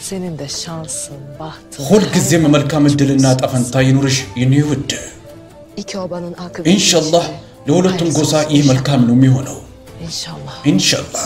Senin de şansın, bahtın. ሁል ጊዜም መልካም እድልና ጣፈንታ ይኑርሽ የኔ ውድ İki obanın akıbeti. ኢንሻአላህ ለሁለቱም ጎሳ ይህ መልካም ነው የሚሆነው İnşallah. ኢንሻአላህ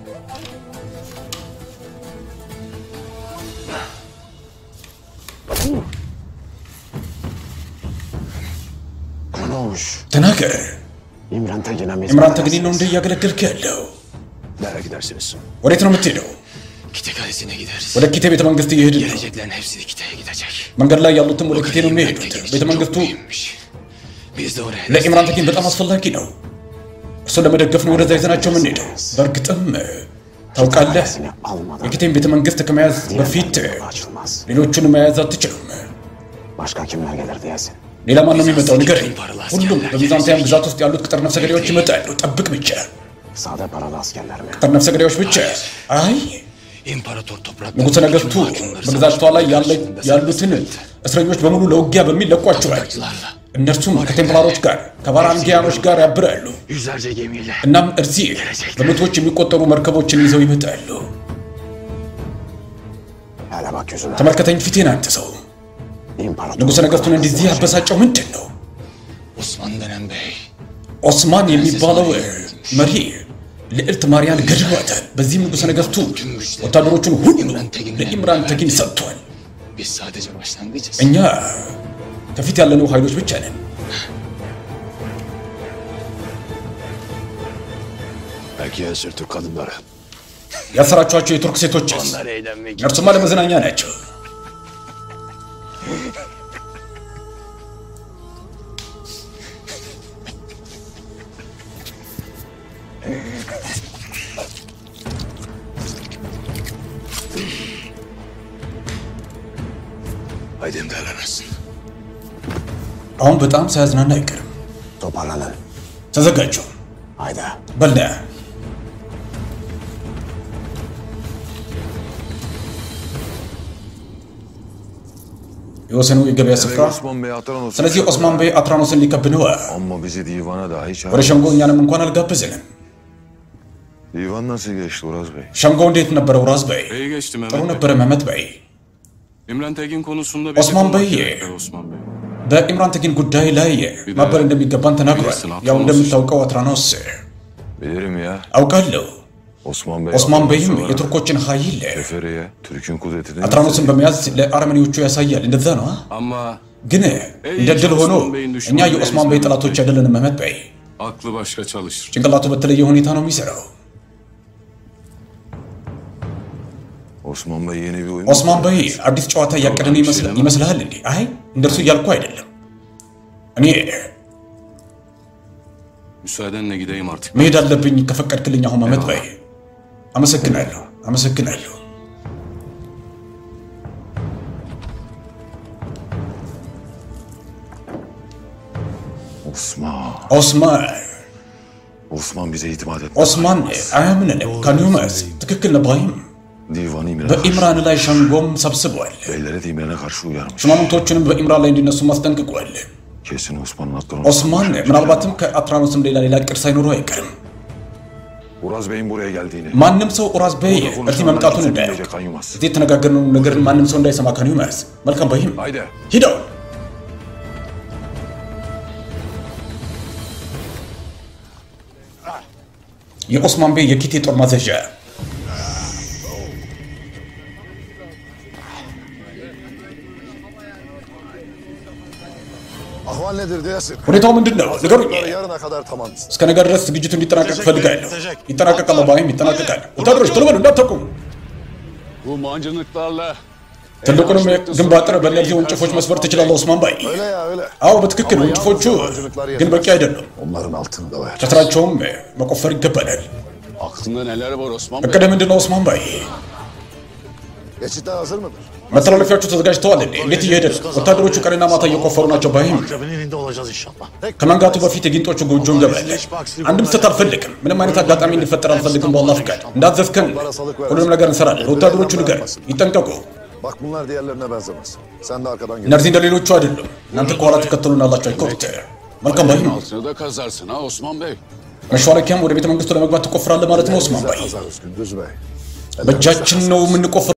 Konuş. ተናገር İmran Tekin'e mi? ኢምራን ተግኒ ነው እንደ እያገለገልክ ያለው Nereye gidersiniz? ወዴት ነው የምትሄደው Kite kalesine gideriz. ወደ ኪቴ ቤተ መንግስት እየሄድን ነው Geleceklerin hepsi de Kite'ye gidecek. መንገድ ላይ ያሉትም ወደ ኪቴ ነው የሚሄዱት ቤተ መንግስቱ Biz de oraya ለኢምራን ተግኒ በጣም አስፈላጊ ነው እሱን ለመደገፍ ነው ወደዛ ይዘናቸው የምንሄደው በእርግጥም ታውቃለህ Kalesini almadan የኪቴን ቤተ መንግስት ከመያዝ በፊት açılmaz. ሌሎቹን መያዝ አትችልም Başka kimler gelir diyesin? ሌላ ማን ነው የሚመጣው ንገረኝ ሁሉም በቢዛንታውያን ግዛት ውስጥ ያሉት ቅጥር ነፍሰ ገዳዮች ይመጣሉ ጠብቅ ብቻ Sade paralı askerler mi? ቅጥር ነፍሰ ገዳዮች ብቻ አይ İmparator toprakları ንጉሠ ነገሥቱ በግዛቷ ላይ ያሉትን እስረኞች በሙሉ ለውጊያ በሚል ለቋቸዋል እነርሱም ከቴምፕላሮች ጋር ከባራንዲያኖች ጋር ያብራሉ yüzlerce gemiyle እናም እዚህ በመቶዎች የሚቆጠሩ መርከቦችን ይዘው ይመጣሉ Hele bak yüzüne. ተመልከተኝ ፊቴን አንተ ሰው İmparator. ንጉሠ ነገሥቱን እንደዚህ ያበሳጨው ምንድን ነው Osman denen bey ኦስማን የሚባለው መሪ ልዕልት ማርያን ገድሏታል በዚህም ንጉሠ ነገሥቱ ወታደሮቹን ሁሉ ለኢምራን ተግኒ ሰጥቷል biz sadece başlangıcız. እኛ ከፊት ያለነው ኃይሎች ብቻ ነን Belki esir Türk kadınları. ያሰራችኋቸው የቱርክ ሴቶችስ Onlar eğlenmek እነርሱማ ለመዝናኛ ናቸው Aydın derlemezsin. አሁን በጣም ሳያዝናና አይቀርም Toparlanın. ተዘጋጁ Haydi. በልና የወሰኑ የገበያ ስፍራ Osman Bey Atranos. ስለዚህ ኦስማን ቤይ አትራኖስን ሊከብ ነው Ama bizi divana dahi ወደ çağırdı. ሸንጎ እኛንም እንኳን አልጋበዘንም Divan nasıl geçti Uraz Bey? ሸንጎ እንዴት ነበረ ውራዝ በይ İyi geçti ጥሩ Mehmet Bey. ነበረ መመት በይ İmran Tekin konusunda Osman olmak Bey. gerekir Osman Bey. በኢምራን ተግኒ ጉዳይ ላይ ማበር እንደሚገባን ተናግሯል ያው እንደምታውቀው አትራኖስ Bilirim ya. አውቃለሁ Osman Bey. ኦስማን Atranos በይም olarak የቱርኮችን ኃይል Seferiye, Türk'ün kudretini... አትራኖስን በመያዝ ለአርመኒዎቹ ያሳያል እንደዛ ነው Ama ግን እንደ ድል ሆኖ እኛ የኦስማን ቤይ ጠላቶች አይደለንም መመት በይ aklı başka çalışır. ጭንቅላቱ በተለየ ሁኔታ ነው የሚሰራው Osman Bey yeni bir oyun... ኦስማን በይ አዲስ ጨዋታ እያቀደን ይመስልሃል እንዴ አይ እንደርሱ እያልኩ አይደለም እኔ Müsaadenle gideyim artık. መሄድ አለብኝ ከፈቀድክልኝ አሁን መመት በይ አመሰግናለሁ Osman. ኦስማን Osman bize itimat etti. ኦስማን አያምንንም ካኒውመስ ትክክል ነው ባይም Divanı İmran'a karşı. በኢምራን ላይ ሸንጎም ሰብስቧል Beyleri de İmran'a karşı uyarmış. ሹማምንቶቹንም በኢምራን ላይ እንዲነሱ ማስጠንቅቋል Kesin Osman'ın Atranos. ኦስማን ምናልባትም ከአትራኖስም ሌላ እቅድ ሳይኖረው አይቀርም Uraz Bey'in buraya geldiğini... ማንም ሰው ኡራዝ በይ እዚህ መምጣቱን እንዳያውቅ Bilmeyecek Kanyumaz. እዚህ የተነጋገርነው ነገርን ማንም ሰው እንዳይሰማ ካኒውመስ መልካም ባይም Haydi. ሂደው የኦስማን ቤይ የኪቴ ጦር ማዘዣ Ahval nedir diyesin? ሁኔታው ምንድን ነው ንገሩኝ Yarına kadar tamam. እስከ ነገ ድረስ ዝግጅቱ እንዲጠናቀቅ እፈልጋለሁ ይጠናቀቃል ባይም ይጠናቀቃል ወታደሮች ቶሎ በሉ እንዳትተኩ Bu mancınıklarla ትልቁንም ግንብ አጥር በእነዚህ ወንጭፎች መስበር ትችላለህ ኦስማን ባይ öyle ya öyle. አዎ በትክክል ወንጭፎቹ ግን በቂ አይደሉም Onların altını da ver. ከስራቸውም መቆፈር ይገባናል Aklında neler var Osman Bey? እቅድ ምንድን ነው ኦስማን ባይ Geçitler hazır mıdır? መተላለፊያዎቹ ተዘጋጅተዋል እንዴ እንዴት እየሄደ ነው ወታደሮቹ ቀንና ማታ እየቆፈሩ ናቸው ባይም Akrebin elinde olacağız inşallah. ከመንጋቱ በፊት የጊንጦቹ ጎጆ እንገባለን አንድም ስህተት አልፈልግም ምንም አይነት አጋጣሚ እንዲፈጠር አልፈልግም በአላህ ፍቃድ እንዳዘዝከን ሁሉንም ነገር እንሰራለን ለወታደሮቹ ንገር ይጠንቀቁ Bak bunlar diğerlerine benzemez. Sen de arkadan gel. እነዚህ እንደሌሎቹ አይደሉም እናንተ ከኋላ ትከተሉናላችሁ አይኮት መልካም ባይም Altını da kazarsın ha Osman Bey. መሿለኪያም ወደ ቤተ መንግስቱ ለመግባት ትቆፍራለህ ማለት ነው ኦስማን ባይ Kazarız Gündüz Bey. በእጃችን ነው የምንቆፍረው